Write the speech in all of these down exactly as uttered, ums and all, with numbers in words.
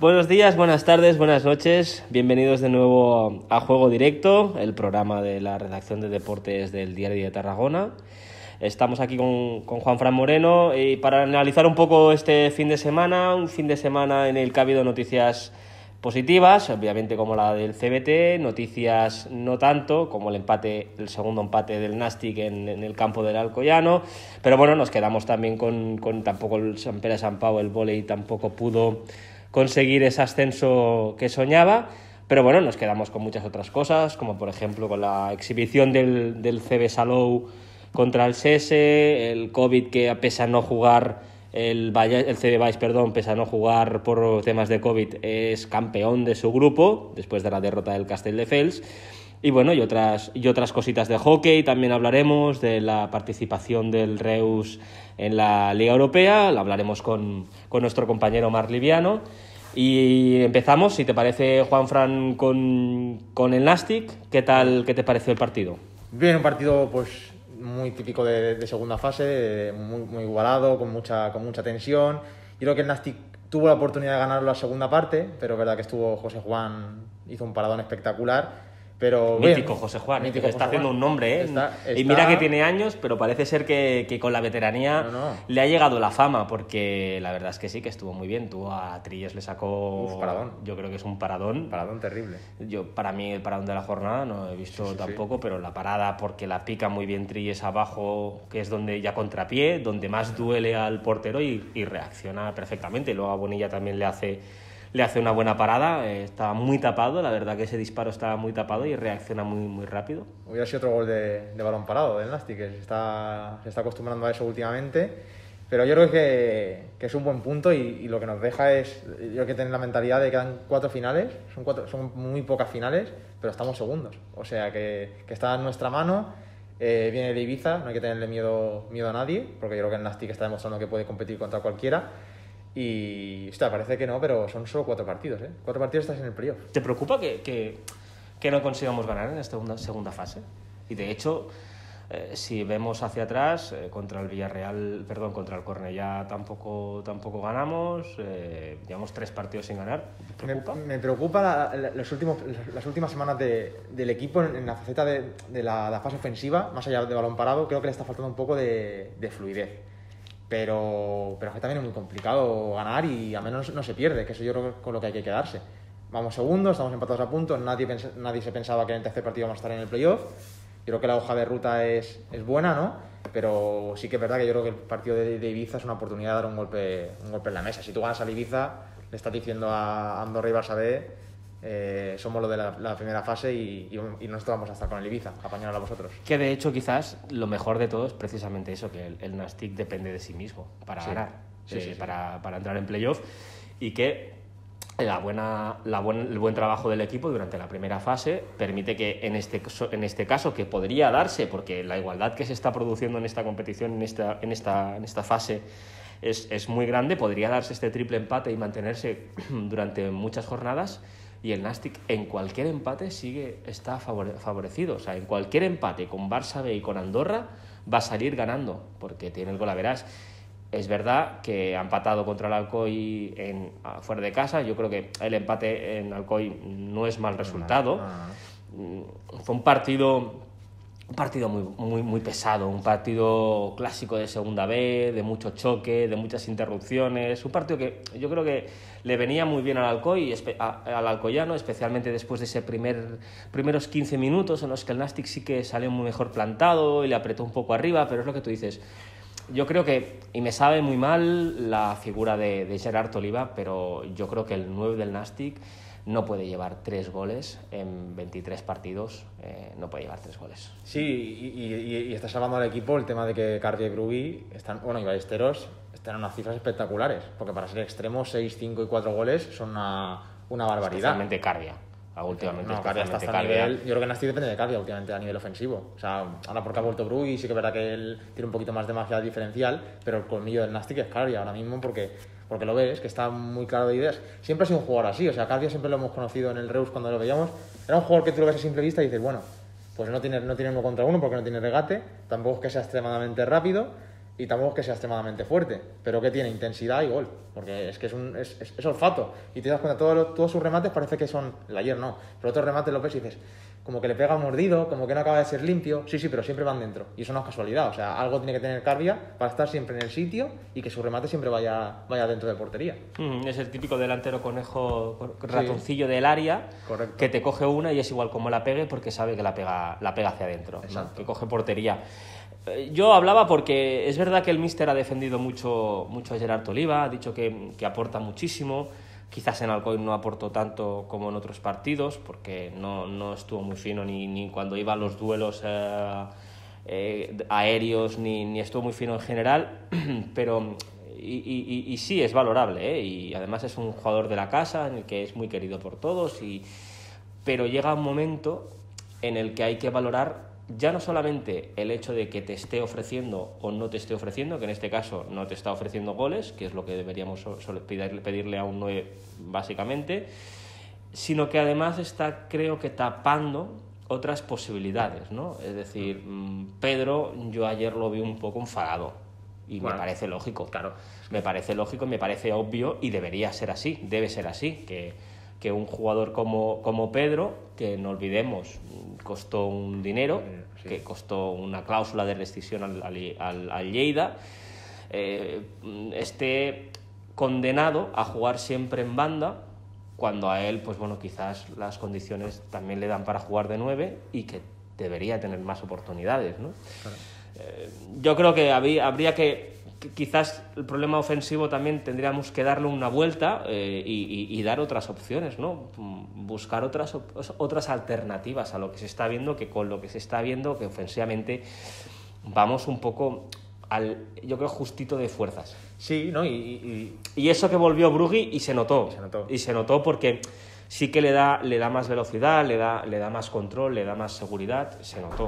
Buenos días, buenas tardes, buenas noches. Bienvenidos de nuevo a Juego Directo, el programa de la redacción de deportes del Diario de Tarragona. Estamos aquí con, con Juanfran Moreno y para analizar un poco este fin de semana, un fin de semana en el que ha habido noticias positivas, obviamente como la del C B T, noticias no tanto, como el empate, el segundo empate del Nàstic en, en el campo del Alcoyano, pero bueno, nos quedamos también con, con tampoco el Sant Pere Sant Pau, el vóley tampoco pudo conseguir ese ascenso que soñaba, pero bueno, nos quedamos con muchas otras cosas, como por ejemplo con la exhibición del, del C B Salou contra el S E S, el COVID que a pesar de no jugar, el, el C B Baix, perdón, pese a no jugar por temas de COVID, es campeón de su grupo, después de la derrota del Castelldefels, y bueno, y otras, y otras cositas de hockey, también hablaremos de la participación del Reus en la Liga Europea, lo hablaremos con, con nuestro compañero Marc Liviano, y empezamos, si te parece, Juanfran, con, con el Nàstic. ¿Qué tal, qué te pareció el partido? Bien, un partido pues muy típico de, de segunda fase, muy, muy igualado, con mucha, con mucha tensión. Yo creo que el Nàstic tuvo la oportunidad de ganar la segunda parte, pero es verdad que estuvo José Juan, hizo un paradón espectacular. Pero mítico bien, José Juan, mítico está José haciendo Juan. un nombre, ¿eh? Está, está... Y mira que tiene años, pero parece ser que, que con la veteranía no, no. le ha llegado la fama, porque la verdad es que sí, que estuvo muy bien. Tú a Trilles le sacó... Uf, paradón. Yo creo que es un paradón. Paradón terrible. Yo, para mí, el paradón de la jornada no he visto sí, sí, tampoco, sí. Pero la parada, porque la pica muy bien Trilles abajo, que es donde ya contrapié, donde más duele al portero y, y reacciona perfectamente. Luego a Bonilla también le hace... le hace una buena parada, eh, estaba muy tapado, la verdad que ese disparo estaba muy tapado y reacciona muy, muy rápido. Hubiera sido otro gol de, de balón parado del Nàstic, que se está, se está acostumbrando a eso últimamente, pero yo creo que, que es un buen punto y, y lo que nos deja es, yo creo que tener la mentalidad de que quedan cuatro finales, son, cuatro, son muy pocas finales, pero estamos segundos, o sea que, que está en nuestra mano. Eh, viene de Ibiza, no hay que tenerle miedo, miedo a nadie, porque yo creo que el Nàstic está demostrando que puede competir contra cualquiera. Y, hostia, parece que no, pero son solo cuatro partidos, ¿eh? Cuatro partidos estás en el playoff. ¿Te preocupa que, que, que no consigamos ganar en esta segunda, segunda fase? Y de hecho, eh, si vemos hacia atrás, eh, contra el Villarreal, perdón, contra el Cornellá tampoco, tampoco ganamos, eh, llevamos tres partidos sin ganar. ¿Te preocupa? Me, me preocupa la, la, los últimos, las últimas semanas de, del equipo en, en la faceta de, de la, la fase ofensiva, más allá de balón parado, creo que le está faltando un poco de, de fluidez. Pero, pero también es muy complicado ganar y al menos no se pierde, que eso yo creo que es con lo que hay que quedarse. Vamos segundos, estamos empatados a punto, nadie, pens- nadie se pensaba que en el tercer partido vamos a estar en el playoff. Yo creo que la hoja de ruta es, es buena, ¿no? Pero sí que es verdad que yo creo que el partido de, de Ibiza es una oportunidad de dar un golpe, un golpe en la mesa. Si tú ganas al Ibiza, le estás diciendo a Andorra y Barça B, Eh, somos lo de la, la primera fase y, y, y nosotros vamos a estar con el Ibiza, apañaros a vosotros. Que de hecho quizás lo mejor de todo es precisamente eso, que el, el Nàstic depende de sí mismo para sí. ganar, sí, eh, sí, sí. Para, para entrar en playoff, y que la buena, la buen, el buen trabajo del equipo durante la primera fase permite que en este, en este caso, que podría darse, porque la igualdad que se está produciendo en esta competición, en esta, en esta, en esta fase es, es muy grande, podría darse este triple empate y mantenerse durante muchas jornadas. Y el Nàstic en cualquier empate sigue está favorecido. O sea, en cualquier empate con Barça B y con Andorra va a salir ganando, porque tiene el golaveras. Es verdad que ha empatado contra el Alcoy en, fuera de casa. Yo creo que el empate en Alcoy no es mal resultado. Fue un partido... Un partido muy, muy, muy pesado, un partido clásico de segunda B, de mucho choque, de muchas interrupciones, un partido que yo creo que le venía muy bien al Alcoy, al alcoyano, especialmente después de ese primer, primeros quince minutos en los que el Nàstic sí que salió muy mejor plantado y le apretó un poco arriba, pero es lo que tú dices. Yo creo que, y me sabe muy mal la figura de, de Gerard Oliva, pero yo creo que el nueve del Nàstic no puede llevar tres goles en veintitrés partidos, eh, no puede llevar tres goles. Sí, y, y, y estás hablando al equipo el tema de que Cardi y Brugui están, bueno, y Ballesteros están en unas cifras espectaculares, porque para ser extremos, seis, cinco y cuatro goles son una, una barbaridad. Especialmente Carbia. Últimamente no, Carbia está hasta nivel, yo creo que Nàstic depende de Carbia últimamente a nivel ofensivo. O sea, ahora porque ha vuelto Brugui, sí que es verdad que él tiene un poquito más de magia diferencial, pero el colmillo del Nàstic es Carbia ahora mismo porque, porque lo ves, que está muy claro de ideas. Siempre ha sido un jugador así, o sea, Carbia siempre lo hemos conocido en el Reus cuando lo veíamos. Era un jugador que tú lo ves a simple vista y dices, bueno, pues no tiene, no tiene uno contra uno porque no tiene regate, tampoco es que sea extremadamente rápido, y tampoco es que sea extremadamente fuerte, pero que tiene intensidad y gol, porque es que es, un, es, es, es olfato, y te das cuenta, todos, todos sus remates parece que son, el ayer no, pero otros remates lo ves y dices, como que le pega mordido, como que no acaba de ser limpio, sí, sí, pero siempre van dentro, y eso no es casualidad, o sea, algo tiene que tener Carbia para estar siempre en el sitio y que su remate siempre vaya, vaya dentro de portería. Mm, es el típico delantero conejo, ratoncillo sí. del área, correcto, que te coge una y es igual como la pegue porque sabe que la pega, la pega hacia adentro, ¿no? Que coge portería. Yo hablaba porque es verdad que el míster ha defendido mucho, mucho a Gerard Oliva, ha dicho que, que aporta muchísimo. Quizás en Alcoy no aportó tanto como en otros partidos, porque no, no estuvo muy fino ni, ni cuando iba a los duelos eh, eh, aéreos, ni, ni estuvo muy fino en general, pero y, y, y sí, es valorable, ¿eh? Y además es un jugador de la casa, en el que es muy querido por todos, y, pero llega un momento en el que hay que valorar ya no solamente el hecho de que te esté ofreciendo o no te esté ofreciendo, que en este caso no te está ofreciendo goles, que es lo que deberíamos pedirle, pedirle a un nueve básicamente, sino que además está, creo que, tapando otras posibilidades, ¿no? Es decir, Pedro, yo ayer lo vi un poco enfadado y bueno, me parece lógico, claro, me parece lógico, me parece obvio y debería ser así, debe ser así, que que un jugador como, como Pedro, que no olvidemos, costó un dinero, sí. que costó una cláusula de rescisión al, al, al Lleida, eh, esté condenado a jugar siempre en banda, cuando a él, pues bueno, quizás las condiciones también le dan para jugar de nueve y que debería tener más oportunidades, ¿no? Claro. Eh, yo creo que había, habría que quizás el problema ofensivo también tendríamos que darle una vuelta eh, y, y, y dar otras opciones, ¿no? Buscar otras, otras alternativas a lo que se está viendo, que con lo que se está viendo, que ofensivamente vamos un poco al, yo creo, justito de fuerzas. Sí, ¿no? Y, y, y eso que volvió Brugui y se notó. Y se notó. Y se notó porque sí que le da, le da más velocidad, le da, le da más control, le da más seguridad, se notó.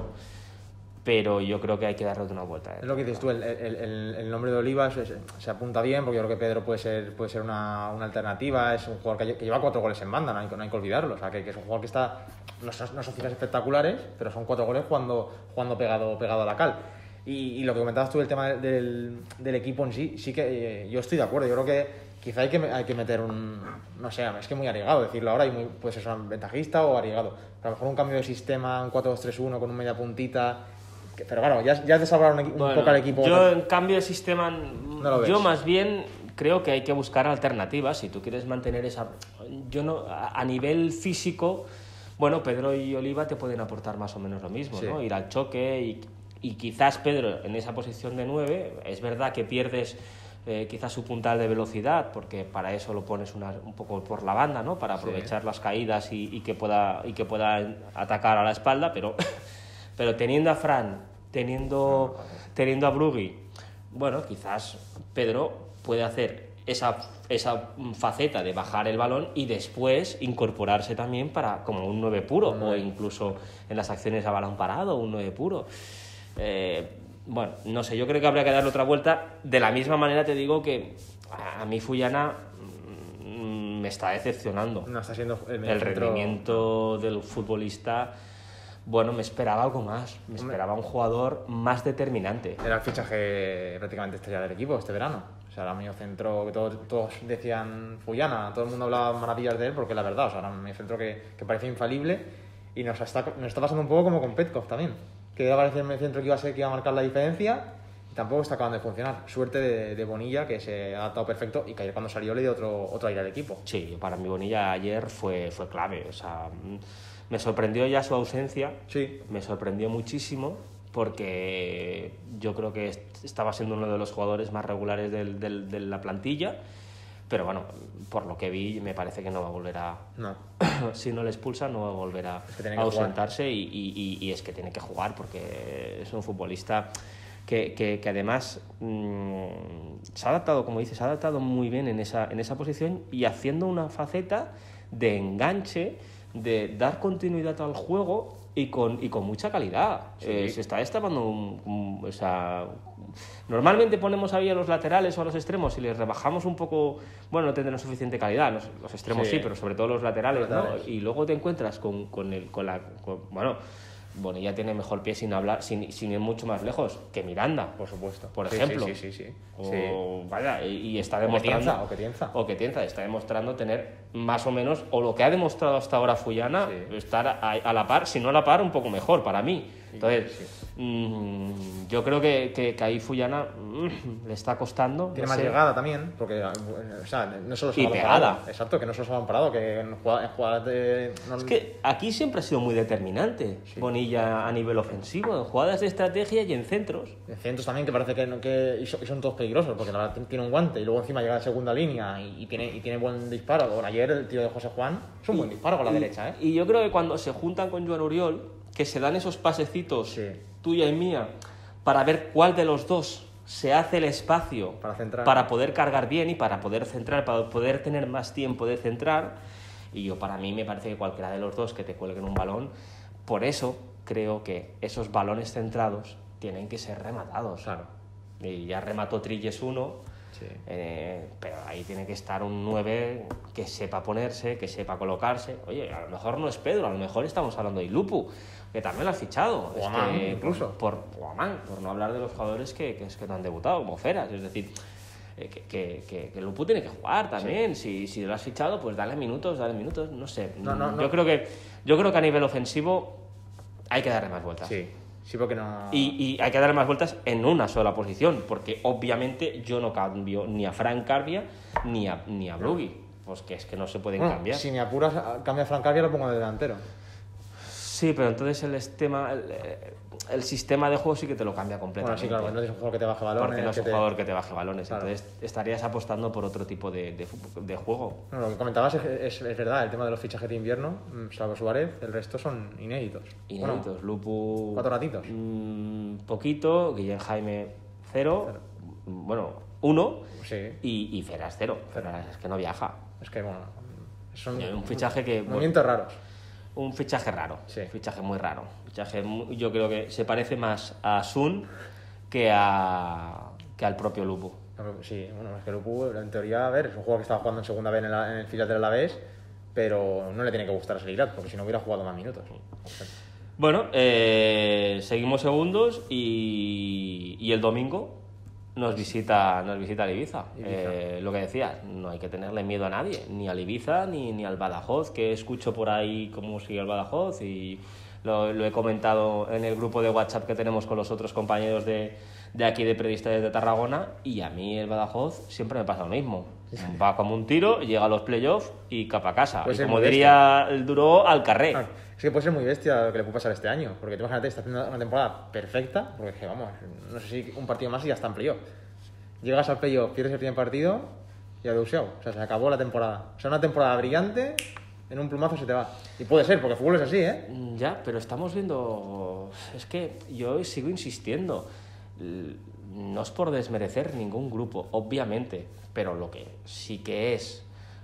Pero yo creo que hay que darle una vuelta. ¿eh? Es lo que dices tú, el, el, el, el nombre de Oliva se, se apunta bien, porque yo creo que Pedro puede ser, puede ser una, una alternativa, es un jugador que, que lleva cuatro goles en banda, no hay, no hay que olvidarlo, o sea, que, que es un jugador que está, no son, no son cifras espectaculares, pero son cuatro goles jugando, jugando pegado, pegado a la cal. Y, y lo que comentabas tú del tema del, del equipo en sí, sí que eh, yo estoy de acuerdo, yo creo que quizá hay que, hay que meter un, no sé, es que muy arriesgado decirlo ahora, y muy, puede ser un ventajista o arriesgado, pero a lo mejor un cambio de sistema, un cuatro dos tres uno con un media puntita. Pero claro, ya, ya deshablaron un, bueno, un poco al equipo. Yo, en cambio de sistema, no yo más bien creo que hay que buscar alternativas. Si tú quieres mantener esa. Yo no. A, a nivel físico, bueno, Pedro y Oliva te pueden aportar más o menos lo mismo, sí. ¿no? Ir al choque y, y quizás Pedro en esa posición de nueve, es verdad que pierdes. Eh, quizás su puntal de velocidad, porque para eso lo pones una, un poco por la banda, ¿no? Para aprovechar sí. las caídas y, y, que pueda, y que pueda atacar a la espalda, pero. Pero teniendo a Fran, teniendo, teniendo a Brugui, bueno, quizás Pedro puede hacer esa, esa faceta de bajar el balón y después incorporarse también para como un nueve puro, no. o incluso en las acciones a balón parado, un nueve puro. Eh, bueno, no sé, yo creo que habría que darle otra vuelta. De la misma manera te digo que a mí Fullana mmm, me está decepcionando. No está siendo el, el rendimiento del futbolista. Bueno, me esperaba algo más, me esperaba un jugador más determinante. Era el fichaje prácticamente estrella del equipo este verano. O sea, era medio centro que todos, todos decían Fullana, todo el mundo hablaba maravillas de él, porque la verdad, o sea, era un medio centro que, que parecía infalible y nos está, nos está pasando un poco como con Petkov también. Que era parecer el medio centro que iba a ser que iba a marcar la diferencia y tampoco está acabando de funcionar. Suerte de, de Bonilla, que se ha adaptado perfecto y que ayer cuando salió le dio otro, otro aire al equipo. Sí, para mí Bonilla ayer fue, fue clave, o sea... Me sorprendió ya su ausencia, sí. me sorprendió muchísimo porque yo creo que estaba siendo uno de los jugadores más regulares del, del, de la plantilla, pero bueno, por lo que vi me parece que no va a volver a... No. Si no le expulsa no va a volver a, es que a ausentarse y, y, y es que tiene que jugar porque es un futbolista que, que, que además mmm, se ha adaptado, como dices, se ha adaptado muy bien en esa, en esa posición y haciendo una faceta de enganche, de dar continuidad al juego y con, y con mucha calidad. Sí. Eh, se está destapando un, un, o sea, normalmente ponemos ahí a los laterales o a los extremos y les rebajamos un poco, bueno, no tendrán suficiente calidad, los, los extremos sí. sí, pero sobre todo los laterales, ¿no? Y luego te encuentras con, con el, con la, con, bueno, Bonilla tiene mejor pie sin hablar, sin, sin ir mucho más lejos que Miranda, Por supuesto. por Sí, ejemplo. Sí, sí, sí. sí. O, sí. vaya, y, y está O que demostrando... Tienza, o que Tienza. O que Tienza, está demostrando tener más o menos, o lo que ha demostrado hasta ahora Fullana, Sí. estar a, a la par, si no a la par, un poco mejor para mí. Entonces, sí. mmm, yo creo que, que, que ahí Fullana mmm, le está costando. Tiene no más sé. llegada también, porque o sea, no solo se Y ha balón pegada. parado. Exacto, que no solo se ha balón parado, que en jugadas, en jugadas de... No, Es que aquí siempre ha sido muy determinante Sí. Bonilla a nivel ofensivo, en jugadas de estrategia y en centros. en centros también, que parece que, no- que y son, y son todos peligrosos, porque la verdad tiene un guante y luego encima llega a segunda línea y, y tiene, y tiene buen disparo. Bueno, ayer el tío de José Juan es un buen disparo con la y, derecha, ¿eh? Y yo creo que cuando se juntan con Joan Oriol, que se dan esos pasecitos, Sí. tuya y mía, para ver cuál de los dos se hace el espacio Para centrar. para poder cargar bien y para poder centrar, para poder tener más tiempo de centrar. Y yo, para mí, me parece que cualquiera de los dos que te cuelguen un balón, por eso creo que esos balones centrados tienen que ser rematados. Claro. Y ya remató Trilles uno, Sí. eh, pero ahí tiene que estar un nueve que sepa ponerse, que sepa colocarse. Oye, a lo mejor no es Pedro, a lo mejor estamos hablando de Ilupu, que también lo has fichado. Es Guamán, que, incluso. Por, por Guamán, por no hablar de los jugadores que, que, es que no han debutado, como Feras. Es decir, eh, que, que, que, que Lupu tiene que jugar también. Si, si lo has fichado, pues dale minutos, dale minutos, no sé. No, no, no. Yo, creo que, yo creo que a nivel ofensivo hay que darle más vueltas. Sí, sí, porque no... Y, y hay que darle más vueltas en una sola posición, porque obviamente yo no cambio ni a Frank Carbia ni a, ni a Brugui, pues que es que no se pueden Bueno, cambiar. si me apuras, cambia a Francavia, lo pongo de delantero. Sí, pero entonces el sistema, el, el sistema de juego sí que te lo cambia Bueno, completamente. sí, claro, no es un jugador que te baje balones. Porque no es que un te- jugador que te baje balones, Claro. entonces estarías apostando por otro tipo de, de, fu- de juego. Bueno, lo que comentabas es, es, es verdad, el tema de los fichajes de invierno, mm, salvo Suárez, el resto son inéditos. Inéditos, Bueno, Lupu... cuatro ratitos. mm, poquito, Guillén Jaime cero, Cero. bueno, uno, sí, y, y Feras cero. Feras es que no viaja. es que bueno, son Un fichaje que... bueno, movimientos raros. un fichaje raro, Sí. un fichaje muy raro. Fichaje muy- yo creo que se parece más a Sun que, a, que al propio Lupu. No, pero Sí, bueno, es que Lupu, en teoría, a ver, es un juego que estaba jugando en segunda vez en, la- en el filial del Alavés, pero no le tiene que gustar a Selirat, porque si no hubiera jugado más minutos. Bueno, eh, seguimos segundos y, y el domingo nos visita, nos visita el Ibiza. Ibiza. Eh, lo que decías, no hay que tenerle miedo a nadie, ni al Ibiza ni, ni al Badajoz, que escucho por ahí cómo sigue el Badajoz y lo, lo he comentado en el grupo de WhatsApp que tenemos con los otros compañeros de, de aquí de Periodistas de Tarragona, y a mí el Badajoz siempre me pasa lo mismo. Va como un tiro, llega a los playoffs y capa a casa. Puede Y ser como muy diría el Duró, al carré. Ah, es que puede ser muy bestia lo que le puede pasar este año, porque tú imagínate, está haciendo una temporada perfecta, porque es que, vamos, no sé si un partido más y ya está en playoff. Llegas al playoff, pierdes el primer partido y adeusiao. O sea, se acabó la temporada. O sea, una temporada brillante, en un plumazo se te va. Y puede ser, porque el fútbol es así, ¿eh? Mm, Ya, pero estamos viendo... Es que yo sigo insistiendo. L- No es por desmerecer ningún grupo, obviamente, pero lo que sí que es...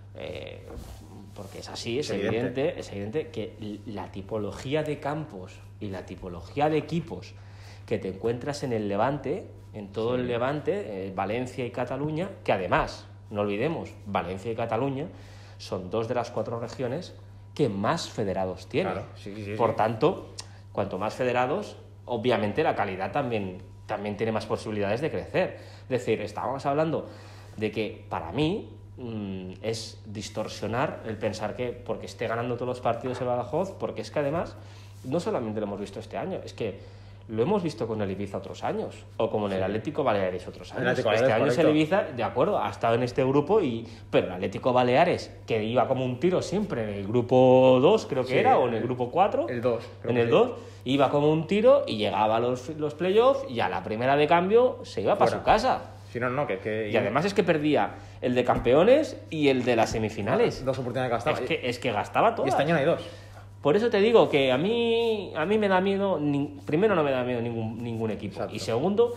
eh, porque es así, es Es evidente. evidente, es evidente que l- la tipología de campos y la tipología de equipos que te encuentras en el Levante, en todo el Levante, eh, Valencia y Cataluña, que además, no olvidemos, Valencia y Cataluña son dos de las cuatro regiones que más federados tienen. Claro, sí, sí, sí. Por tanto, cuanto más federados, obviamente la calidad también, también tiene más posibilidades de crecer. Es decir, estábamos hablando de que para mí mmm, es distorsionar el pensar que porque esté ganando todos los partidos el Badajoz, porque es que además no solamente lo hemos visto este año, es que lo hemos visto con el Ibiza otros años, o como en el Atlético Baleares otros El años. Atlético Este Baleares, año es el correcto. Ibiza, de acuerdo, ha estado en este grupo, y pero el Atlético Baleares, que iba como un tiro siempre en el grupo dos, creo que Sí, era, o en el el- grupo cuatro. el dos, creo En que el sí. dos, iba como un tiro y llegaba a los, los playoffs y a la primera de cambio se iba para su Fuera. casa. Si no, no, que... que Y además es que perdía el de campeones y el de las semifinales. Dos oportunidades gastadas. Es que, es que gastaba todo. Y este año no hay dos. Por eso te digo que a mí, a mí me da miedo, ni- primero no me da miedo ningún, ningún equipo, Exacto. y segundo,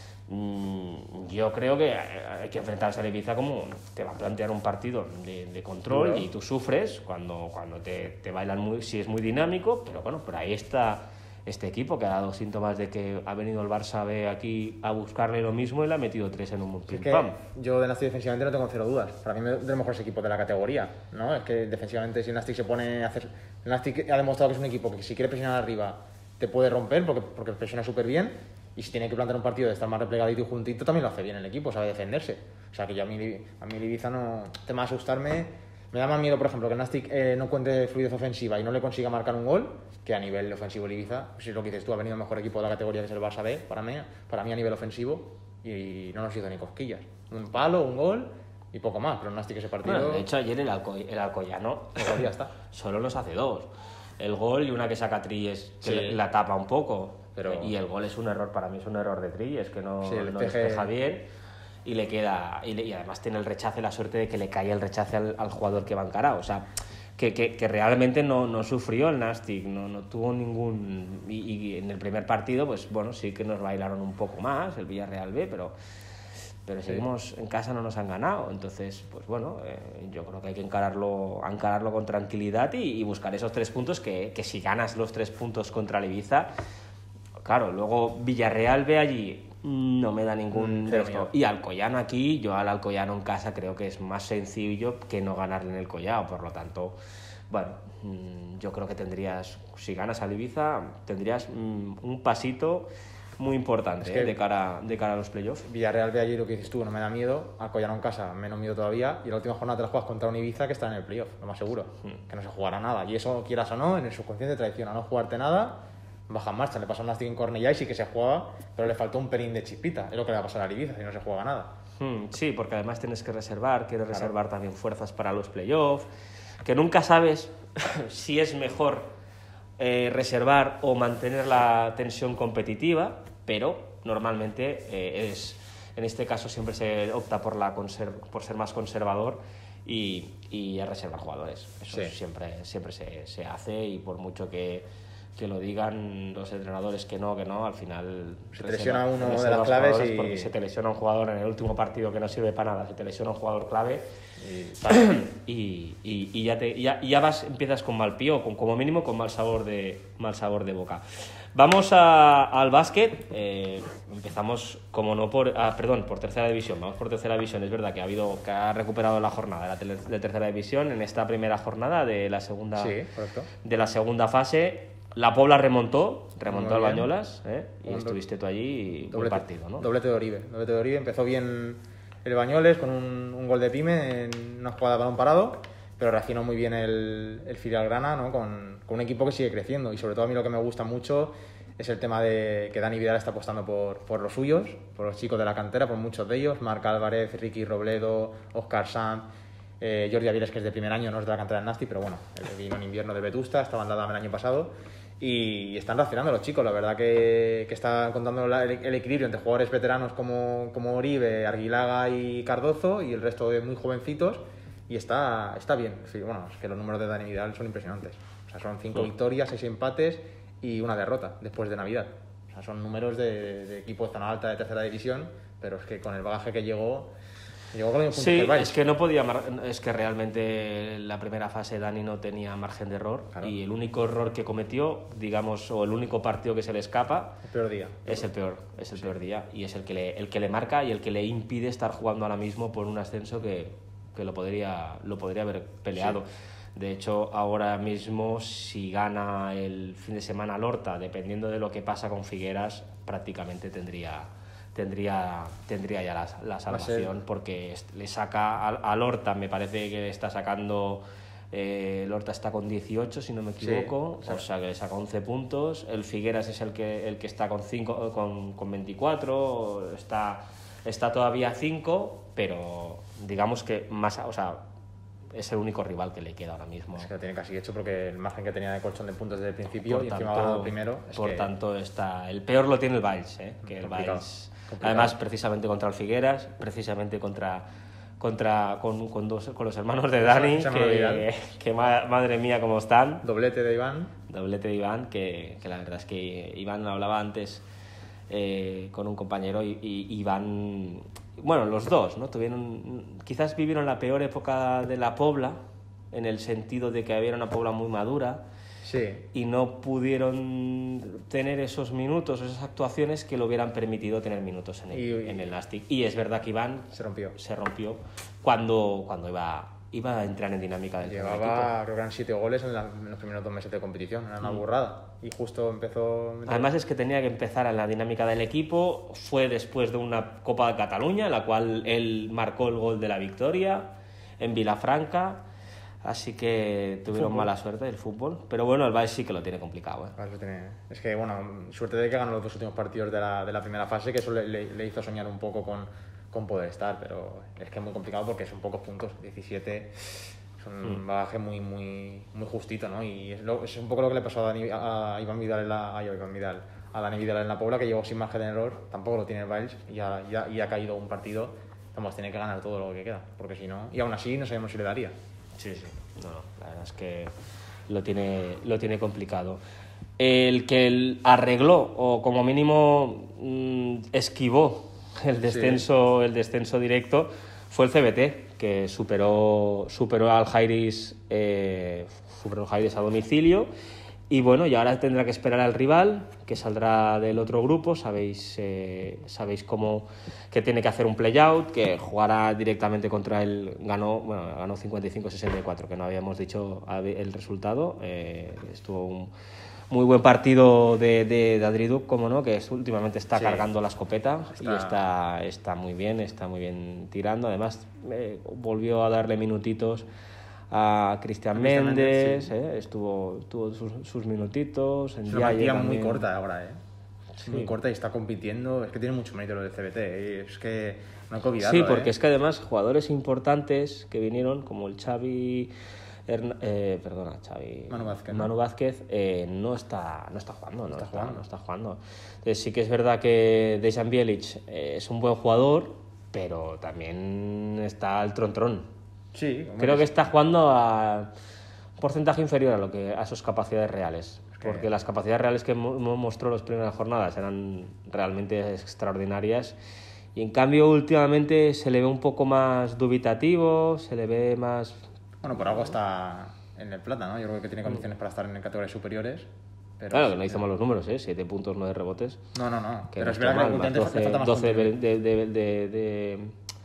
mm, yo creo que hay que enfrentarse al Ibiza como te va a plantear un partido de, de control. Duro. Y tú sufres cuando, cuando te, te bailan muy, si es muy dinámico, pero bueno, por ahí está este equipo que ha dado síntomas de que ha venido el Barça B aquí a buscarle lo mismo y le ha metido tres en un Es pim que pam. yo de Nastic defensivamente no tengo cero dudas. Para mí es de los mejores equipos de la categoría, ¿no? Es que defensivamente si el Nastic se pone a hacer... El Nastic ha demostrado que es un equipo que si quiere presionar arriba te puede romper porque, porque presiona súper bien, y si tiene que plantear un partido de estar más replegadito y juntito, también lo hace bien el equipo, sabe defenderse. O sea que yo a mí, a mí el Ibiza no... tema de asustarme, me da más miedo, por ejemplo, que el Nastic eh, no cuente fluidez ofensiva y no le consiga marcar un gol, que a nivel ofensivo el Ibiza, si es lo que dices tú, ha venido el mejor equipo de la categoría, que es el Barça B, para mí, para mí a nivel ofensivo, y no nos hizo ni cosquillas. Un palo, un gol y poco más, pero el Nastic ese partido... Bueno, de hecho ayer el, Alco el Alcoyano ya está. Solo nos hace dos. El gol y una que saca Trilles, que sí. la tapa un poco. Pero... Y el gol es un error, para mí es un error de Trilles, que no, sí, no despeje... despeja bien y le queda... Y, le, y además tiene el rechace, la suerte de que le cae el rechace al, al jugador que va encarado. O sea, que, que, que realmente no, no sufrió el Nastic, no, no tuvo ningún... Y, y en el primer partido, pues bueno, sí que nos bailaron un poco más, el Villarreal B, pero... pero seguimos sí. en casa, no nos han ganado, entonces pues bueno, eh, yo creo que hay que encararlo, encararlo con tranquilidad y, y buscar esos tres puntos que, que si ganas los tres puntos contra el Ibiza, claro, luego Villarreal ve allí, no me da ningún mm, de esto. Y Alcoyano aquí, yo al Alcoyano en casa creo que es más sencillo que no ganarle en el Collao, por lo tanto, bueno, yo creo que tendrías, si ganas al Ibiza, tendrías un pasito muy importante, es que, eh, de, cara, de cara a los playoffs. Villarreal ve allí lo que dices tú, no me da miedo. Alcoyano en casa, menos miedo todavía. Y la última jornada te la juegas contra un Ibiza que está en el playoff, lo más seguro. Mm. Que no se jugará nada. Y eso, quieras o no, en el subconsciente traiciona. No jugarte nada, baja en marcha. Le pasó a un Nastic en Cornellá y sí que se jugaba, pero le faltó un pelín de chispita. Es lo que le va a pasar al Ibiza si no se juega nada. Mm, sí, porque además tienes que reservar, quieres claro. reservar también fuerzas para los playoffs. Que nunca sabes si es mejor eh, reservar o mantener la tensión competitiva, pero normalmente eh, es, en este caso siempre se opta por, la conserv- por ser más conservador y, y a reservar jugadores. Eso sí. siempre, siempre se, se hace, y por mucho que, que lo digan los entrenadores que no, que no, al final se te lesiona uno de las claves y... porque se te lesiona un jugador en el último partido que no sirve para nada, se te lesiona un jugador clave y, y, y, y ya, te, ya, ya vas, empiezas con mal pie o con, como mínimo con mal sabor de, mal sabor de boca. Vamos a, al básquet, eh, empezamos como no por, ah, perdón, por tercera división, vamos por tercera división, es verdad que ha habido, que ha recuperado la jornada de, la tele, de tercera división en esta primera jornada de la segunda, sí, correcto. de la segunda fase. La Pobla remontó, remontó al Bañolas, ¿eh? y un estuviste tú allí, doblete, buen partido, ¿no? Doblete de Oribe, doblete de Oribe, empezó bien el Bañoles con un, un gol de Pime en una jugada de balón parado, pero reaccionó muy bien el, el Filial Grana, ¿no? Con, con un equipo que sigue creciendo, y sobre todo a mí lo que me gusta mucho es el tema de que Dani Vidal está apostando por, por los suyos, por los chicos de la cantera, por muchos de ellos, Marc Álvarez, Ricky Robledo, Óscar Sanz, eh, Jordi Aviles, que es de primer año, no es de la cantera del Nastic, pero bueno, él vino en invierno de Vetusta, estaba en la Dama el año pasado, y están reaccionando los chicos, la verdad que, que están contando la, el, el equilibrio entre jugadores veteranos como, como Oribe, Arguilaga y Cardozo, y el resto de muy jovencitos, y está, está bien. Sí, bueno, es que los números de Dani Vidal son impresionantes. O sea, son cinco sí. victorias, seis empates y una derrota después de Navidad. O sea, son números de, de equipo tan alta de tercera división, pero es que con el bagaje que llegó... llegó con el sí, que es que no podía... Mar- es que realmente la primera fase Dani no tenía margen de error, claro. Y el único error que cometió, digamos, o el único partido que se le escapa... El peor día. Es el peor, es el sí. peor día. Y es el que, le, el que le marca y el que le impide estar jugando ahora mismo por un ascenso que, que lo, podría, lo podría haber peleado. Sí. De hecho, ahora mismo, si gana el fin de semana Lorta, dependiendo de lo que pasa con Figueras, prácticamente tendría tendría tendría ya la, la salvación, porque le saca a, a Lorta, me parece que le está sacando, eh, Lorta está con dieciocho, si no me equivoco, sí, o sea que le saca once puntos, el Figueras es el que el que está con cinco, con, con veinticuatro, está, está todavía a cinco, pero digamos que más, o sea, es el único rival que le queda ahora mismo. Es que lo tiene casi hecho, porque el margen que tenía de colchón de puntos desde el principio por y tanto, encima va primero. Es por que... tanto, está, el peor lo tiene el Valls, ¿eh? Que el Valls, además, precisamente contra el Figueras, precisamente contra, contra con, con, dos, con los hermanos de Dani, que, que madre mía cómo están. Doblete de Iván. Doblete de Iván, que, que la verdad es que Iván hablaba antes eh, con un compañero y, y Iván... Bueno, los dos, ¿no? Tuvieron, quizás vivieron la peor época de la Pobla, en el sentido de que había una Pobla muy madura, sí. Y no pudieron tener esos minutos, esas actuaciones que le hubieran permitido tener minutos en el, y, en el Nastic. Y es verdad que Iván se rompió, se rompió cuando, cuando iba, iba a entrar en dinámica del primer equipo. Llevaba, creo que eran siete goles en, la, en los primeros dos meses de competición, era una mm. burrada. Y justo empezó... Además es que tenía que empezar en la dinámica del equipo, fue después de una Copa de Cataluña, en la cual él marcó el gol de la victoria en Vilafranca, así que tuvieron fútbol. Mala suerte el fútbol. Pero bueno, el Valls sí que lo tiene complicado. ¿eh? Tiene... Es que, bueno, suerte de que ganó los dos últimos partidos de la, de la primera fase, que eso le, le, le hizo soñar un poco con, con poder estar, pero es que es muy complicado porque son pocos puntos, diecisiete... Es un mm. bagaje muy, muy, muy justito, ¿no? Y es, lo, es un poco lo que le pasó a, Dani, a Iván Vidal en la, a Iván Vidal, a Dani Vidal en la Pobla, que llegó sin margen de error, tampoco lo tiene el Valls y ha, y, ha, y ha caído un partido, vamos, tiene que ganar todo lo que queda, porque si no, y aún así no sabemos si le daría. Sí, sí, no, no, la verdad es que lo tiene, lo tiene complicado. El que el arregló, o como mínimo mmm, esquivó el descenso, sí. el descenso directo, fue el C B T, que superó, superó al Jairis, eh, superó al Jairis a domicilio. Y bueno, y ahora tendrá que esperar al rival, que saldrá del otro grupo. Sabéis, eh, sabéis cómo, que tiene que hacer un play-out, que jugará directamente contra el... Ganó, bueno, ganó cincuenta y cinco a sesenta y cuatro, que no habíamos dicho el resultado. Eh, estuvo un muy buen partido de, de, de Adriduc, como no, que es, últimamente está sí. cargando la escopeta está... y está, está muy bien, está muy bien tirando. Además, eh, volvió a darle minutitos a Cristian Méndez, sí. eh, estuvo, tuvo sus, sus minutitos. En es una partida muy corta ahora, ¿eh? Sí. Muy corta y está compitiendo. Es que tiene mucho mérito lo del C B T. ¿eh? Es que no hay que olvidarlo. Sí, porque ¿eh? es que además jugadores importantes que vinieron, como el Xavi... Hern, eh, perdona, Xavi... Manu Vázquez, ¿no? Manu Vázquez eh, no, está, no está jugando. No, está, está, jugando. no está jugando. Entonces sí que es verdad que Dejan Bjelic eh, es un buen jugador, pero también está al tron-tron. Sí, creo que está jugando a un porcentaje inferior a lo que a sus capacidades reales, porque okay. las capacidades reales que mostró las primeras jornadas eran realmente extraordinarias y en cambio últimamente se le ve un poco más dubitativo, se le ve más... Bueno, por algo está en el plata, ¿no? Yo creo que tiene condiciones para estar en categorías superiores. Pero claro, sí, que no hizo malos números, ¿eh? siete puntos, nueve rebotes. No, no, no. Que pero no es verdad que mal, doce, doce de, de, de, de, de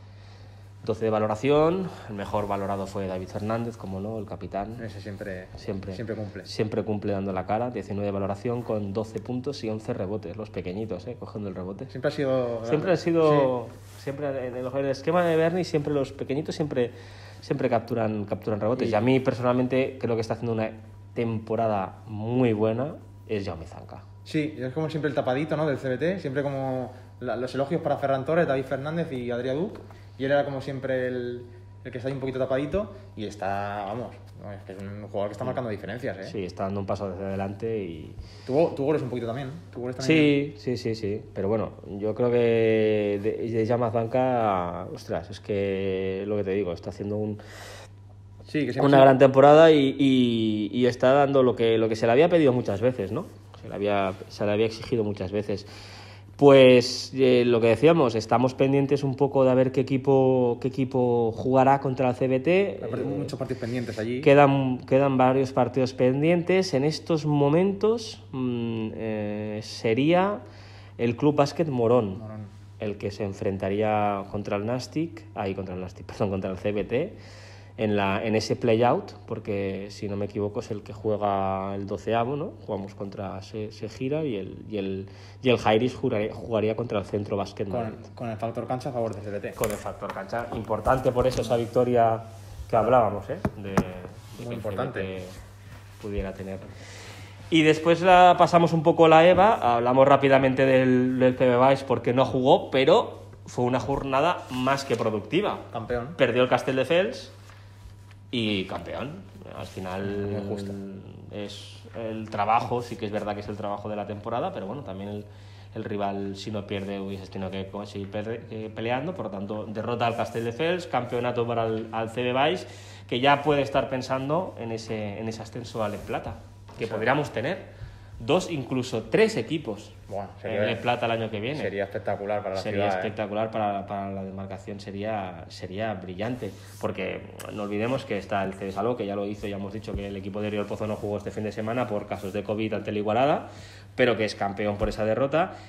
doce de valoración. El mejor valorado fue David Fernández, como no, el capitán. Ese siempre, siempre, siempre cumple. Siempre cumple dando la cara. diecinueve de valoración con doce puntos y once rebotes. Los pequeñitos, ¿eh? Cogiendo el rebote. Siempre ha sido... Siempre ha sido... Sí. Siempre en el esquema de Bernie, siempre los pequeñitos siempre, siempre capturan, capturan rebotes. Y... y a mí, personalmente, creo que está haciendo una temporada muy buena. Es Jaume Zanca. Sí, es como siempre el tapadito, ¿no? Del C B T. Siempre como la, los elogios para Ferran Torres, David Fernández y Adrià Duc. Y él era como siempre el, el que está ahí un poquito tapadito y está, vamos, no, es que es un jugador que está marcando diferencias, ¿eh? Sí, está dando un paso hacia adelante y... Tuvo, tuvo goles un poquito también, ¿tuvo goles también? Sí, sí, sí, sí, pero bueno, yo creo que de, de Jaume Zanca, ostras, es que lo que te digo, está haciendo un... Sí, que una gran temporada y, y, y está dando lo que, lo que se le había pedido muchas veces, ¿no? Se le había, se le había exigido muchas veces. Pues eh, lo que decíamos, estamos pendientes un poco de a ver qué equipo qué equipo jugará contra el C B T. Hay muchos partidos pendientes allí. Quedan, quedan varios partidos pendientes. En estos momentos mmm, eh, sería el Club Básquet Morón, Morón el que se enfrentaría contra el Nastic, ahí contra el Nastic, perdón, contra el C B T. En, la, en ese play-out, porque si no me equivoco es el que juega el doceavo, ¿no? Jugamos contra Se, Se Gira y el, y el, y el Jairis jugaría, jugaría contra el Centro Básquet. Con, con el factor cancha a favor del C B T. Con el factor cancha. Importante por eso esa victoria que hablábamos, ¿eh? De, de Muy que importante. El C B T pudiera tener. Y después la, pasamos un poco la EVA, hablamos rápidamente del, del P B Valls porque no jugó, pero fue una jornada más que productiva. Campeón. Perdió el Castelldefels y campeón. Al final es el trabajo, sí que es verdad que es el trabajo de la temporada, pero bueno, también el, el rival, si no pierde, hubiese tenido que seguir eh, peleando. Por lo tanto, derrota al Castelldefels, campeonato para el al C B Valls, que ya puede estar pensando en ese, en ese ascenso al El Plata, que sí. podríamos tener dos, incluso tres equipos bueno, sería, en El Plata el año que viene. Sería espectacular para la sería ciudad. Sería espectacular eh. para, para la demarcación, sería, sería brillante. Porque no olvidemos que está el C D Saló, que ya lo hizo, ya hemos dicho que el equipo de Río Pozo no jugó este fin de semana por casos de COVID ante el Igualada, pero que es campeón por esa derrota.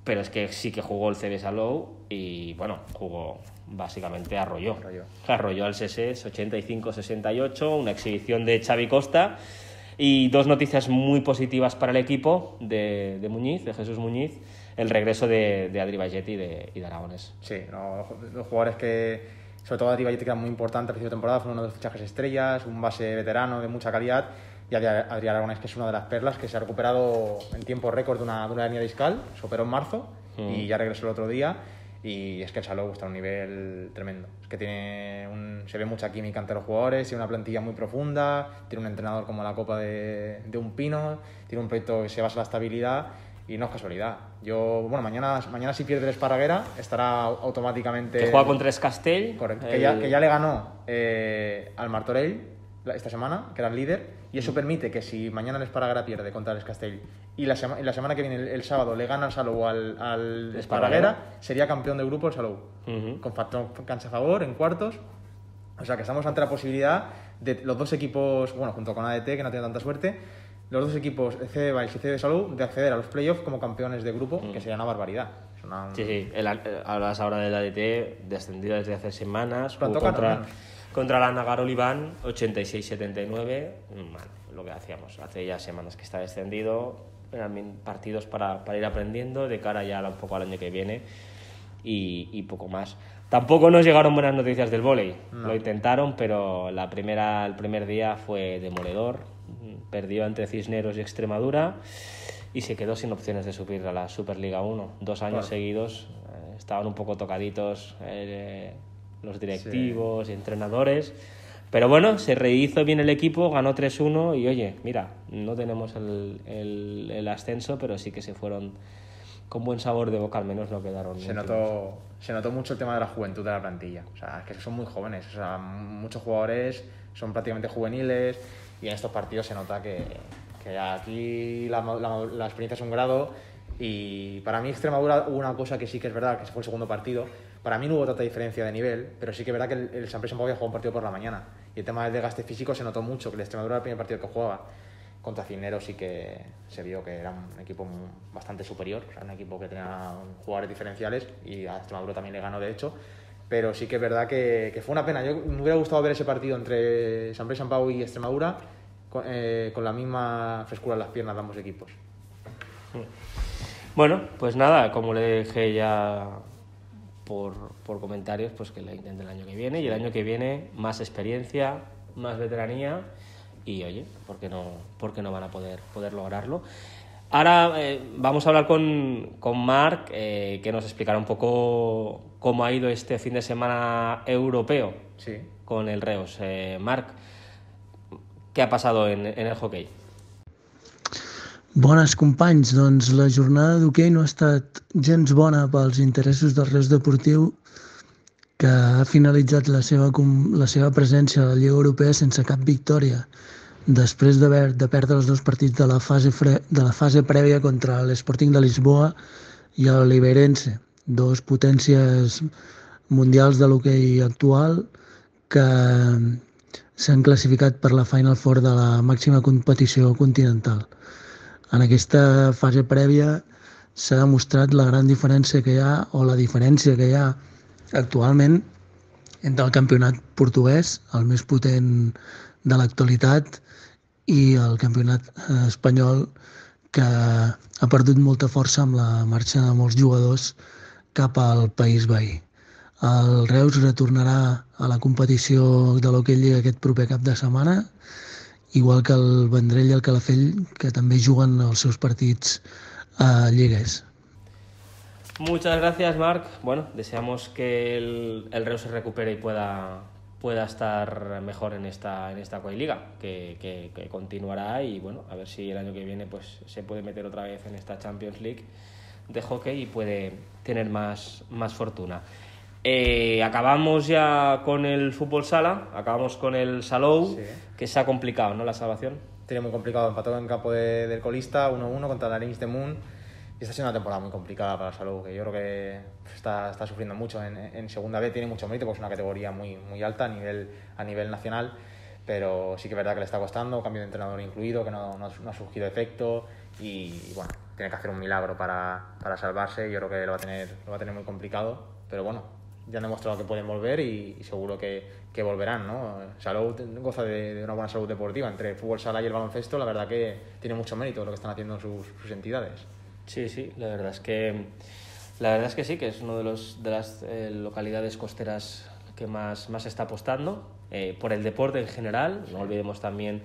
pero es que sí que jugó el C B Salou y, bueno, jugó básicamente arrolló. Arrolló. Arrolló al C S S ochenta y cinco sesenta y ocho, una exhibición de Xavi Costa y dos noticias muy positivas para el equipo de, de Muñiz, de Jesús Muñiz, el regreso de, de Adri Valletti y de, y de Aragonés. Sí, no, los jugadores que, sobre todo Adri Valletti, que era muy importante al principio de temporada, fue uno de los fichajes estrellas, un base veterano de mucha calidad, y Adri Aragonés, que es una de las perlas, que se ha recuperado en tiempo récord de una, de una hernia discal, se operó en marzo mm. y ya regresó el otro día. Y es que el Salou está a un nivel tremendo. Es que tiene un, se ve mucha química entre los jugadores, tiene una plantilla muy profunda, tiene un entrenador como la copa de, de un pino, tiene un proyecto que se basa en la estabilidad y no es casualidad. Yo, bueno, mañana, mañana si pierde el Esparraguera estará automáticamente... Que juega contra Escastell. Correcto, el... que, ya, que ya le ganó eh, al Martorell esta semana, que era el líder, y eso permite que si mañana el Esparraguera pierde contra el Escastell y la, sema, y la semana que viene, el, el sábado, le gana al Salou al, al Esparraguera, sería campeón del grupo el Salou, uh-huh. con factor cancha a favor en cuartos. O sea que estamos ante la posibilidad de los dos equipos, bueno, junto con A D T, que no tiene tanta suerte, los dos equipos, C D Baix y C D Salou, de acceder a los playoffs como campeones de grupo, uh-huh. que sería una barbaridad. Es una... Sí, sí, el, hablas ahora del A D T, descendido desde hace semanas, contra... Contra la Nagar Oliván, ochenta y seis setenta y nueve, bueno, lo que hacíamos, hace ya semanas que está descendido, eran partidos para, para ir aprendiendo de cara ya un poco al año que viene y, y poco más. Tampoco nos llegaron buenas noticias del vóley, no. Lo intentaron, pero la primera, el primer día fue demoledor, perdió entre Cisneros y Extremadura y se quedó sin opciones de subir a la Superliga uno, dos años claro. seguidos, eh, estaban un poco tocaditos... Eh, los directivos sí. y entrenadores, pero bueno, se rehizo bien el equipo, ganó tres uno y oye, mira, no tenemos el, el, el ascenso, pero sí que se fueron con buen sabor de boca, al menos no quedaron. Se notó, se notó mucho el tema de la juventud de la plantilla, o sea, es que son muy jóvenes, o sea, muchos jugadores son prácticamente juveniles y en estos partidos se nota que, que aquí la, la, la experiencia es un grado. Y para mí Extremadura hubo una cosa que sí que es verdad, que fue el segundo partido. Para mí no hubo tanta diferencia de nivel, pero sí que es verdad que el, el San Presa había jugado un partido por la mañana. Y el tema del desgaste físico se notó mucho, que el Extremadura era el primer partido que jugaba. Contra Cisneros sí que se vio que era un equipo bastante superior, o sea, un equipo que tenía jugadores diferenciales y a Extremadura también le ganó de hecho. Pero sí que es verdad que, que fue una pena. Yo me hubiera gustado ver ese partido entre San Presa Pau y Extremadura con, eh, con la misma frescura en las piernas de ambos equipos. Sí. Bueno, pues nada, como le dije ya por, por comentarios, pues que la intente el año que viene y el año que viene más experiencia, más veteranía y oye, ¿por qué no, por qué no van a poder, poder lograrlo? Ahora eh, vamos a hablar con, con Marc, eh, que nos explicará un poco cómo ha ido este fin de semana europeo sí. con el Reus. Eh, Marc, ¿qué ha pasado en, en el hockey? Bones companys, doncs la jornada d'hoquei no ha estat gens bona pels interessos del Reus Deportiu, que ha finalitzat la seva, la seva presència a la Lliga Europea sense cap victòria, després d'haver de perdre els dos partits de la fase, fre, de la fase prèvia contra l'Sporting de Lisboa i el Liberense, dos potències mundials de l'hoquei actual que s'han classificat per la Final Four de la màxima competició continental. En aquesta fase prèvia s'ha demostrat la gran diferència que hi ha, o la diferència que hi ha actualment entre el campionat portuguès, el més potent de l'actualitat, i el campionat espanyol, que ha perdut molta força amb la marxa de molts jugadors cap al país veí. El Reus retornarà a la competició de l'Hockey Lliga aquest proper cap de setmana, igual que el Vendrell i el Calafell, que també juguen els seus partits a Lligues. Muchas gracias, Marc. Bueno, deseamos que el, el Reus se recupere y pueda, pueda estar mejor en esta, en esta Hockey Liga, que, que, que continuará y bueno, a ver si el año que viene pues se puede meter otra vez en esta Champions League de hockey y puede tener más, más fortuna. Eh, acabamos ya con el fútbol sala, acabamos con el Salou, sí. Que se ha complicado, ¿no?, la salvación. Tiene muy complicado, empató en campo de, del colista uno uno contra el Arenys de Munt y está siendo una temporada muy complicada para el Salou, que yo creo que está, está sufriendo mucho en, en segunda B, tiene mucho mérito porque es una categoría muy, muy alta a nivel, a nivel nacional, pero sí que es verdad que le está costando, cambio de entrenador incluido, que no, no, no ha surgido efecto y, y bueno, tiene que hacer un milagro para, para salvarse. Yo creo que lo va a tener, lo va a tener muy complicado, pero bueno, ya han demostrado que pueden volver y, y seguro que, que volverán, ¿no? Salou goza de, de una buena salud deportiva. Entre el fútbol sala y el baloncesto, la verdad que tiene mucho mérito lo que están haciendo sus, sus entidades. Sí, sí, la verdad es que la verdad es que sí, que es una de, los, de las eh, localidades costeras que más, más está apostando eh, por el deporte en general. No olvidemos también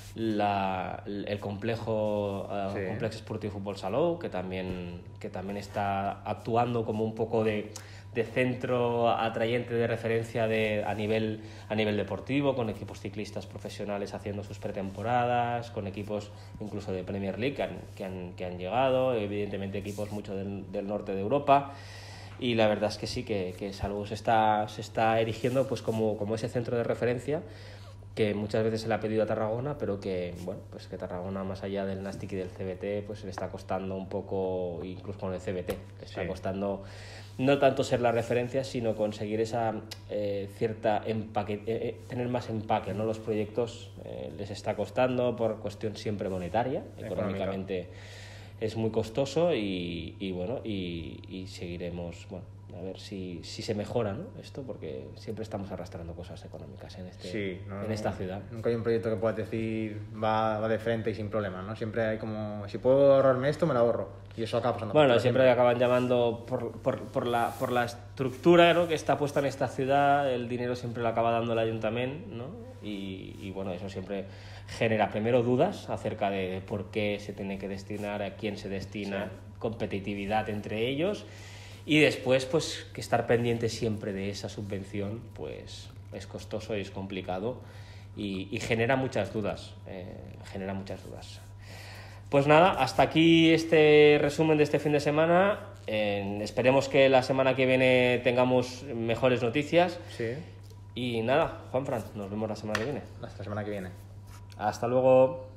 la, el complejo uh, Sí. Complex Esportiu Futbol Salou, que también, que también está actuando como un poco de, de centro atrayente de referencia de, a, nivel, a nivel deportivo, con equipos ciclistas profesionales haciendo sus pretemporadas, con equipos incluso de Premier League que han, que han, que han llegado, evidentemente equipos mucho del, del norte de Europa. Y la verdad es que sí, que, que Salou se está, se está erigiendo pues como, como ese centro de referencia que muchas veces se le ha pedido a Tarragona, pero que, bueno, pues que Tarragona, más allá del Nastic y del C B T, pues le está costando un poco, incluso con el C B T, le está Sí. costando no tanto ser la referencia, sino conseguir esa eh, cierta empaque, eh, tener más empaque, ¿no? Los proyectos eh, les está costando por cuestión siempre monetaria, económicamente es muy costoso y, y bueno, y, y seguiremos, bueno, a ver si, si se mejora, ¿no? Esto, porque siempre estamos arrastrando cosas económicas en, este, Sí, no, en no, esta ciudad. Nunca hay un proyecto que puedas decir va, va de frente y sin problemas, ¿no? Siempre hay como, si puedo ahorrarme esto, me lo ahorro. Y eso acaba pasando. Bueno, por siempre ejemplo. acaban llamando por, por, por, la, por la estructura, ¿no? Que está puesta en esta ciudad, el dinero siempre lo acaba dando el ayuntamiento, ¿no? Y, y bueno, eso siempre genera primero dudas acerca de por qué se tiene que destinar, a quién se destina, sí. competitividad entre ellos, y después pues que estar pendiente siempre de esa subvención pues es costoso y es complicado y, y genera muchas dudas, eh, genera muchas dudas. Pues nada, hasta aquí este resumen de este fin de semana. Eh, esperemos que la semana que viene tengamos mejores noticias. Sí. Y nada, Juanfran, nos vemos la semana que viene. Hasta la semana que viene. Hasta luego.